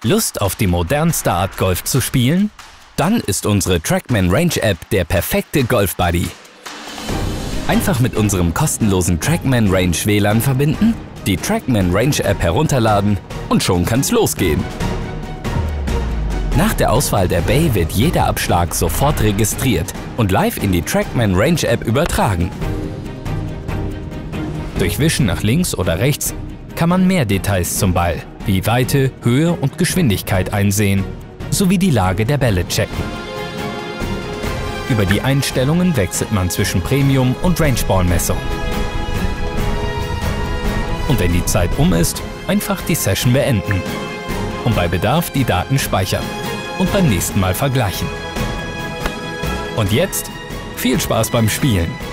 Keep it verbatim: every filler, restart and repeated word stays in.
Lust auf die modernste Art Golf zu spielen? Dann ist unsere Trackman Range App der perfekte Golf-Buddy. Einfach mit unserem kostenlosen Trackman Range W L A N verbinden, die Trackman Range App herunterladen und schon kann's losgehen. Nach der Auswahl der Bay wird jeder Abschlag sofort registriert und live in die Trackman Range App übertragen. Durch Wischen nach links oder rechts kann man mehr Details zum Ball, wie Weite, Höhe und Geschwindigkeit einsehen, sowie die Lage der Bälle checken. Über die Einstellungen wechselt man zwischen Premium- und Rangeball-Messung. Und wenn die Zeit um ist, einfach die Session beenden und bei Bedarf die Daten speichern und beim nächsten Mal vergleichen. Und jetzt viel Spaß beim Spielen!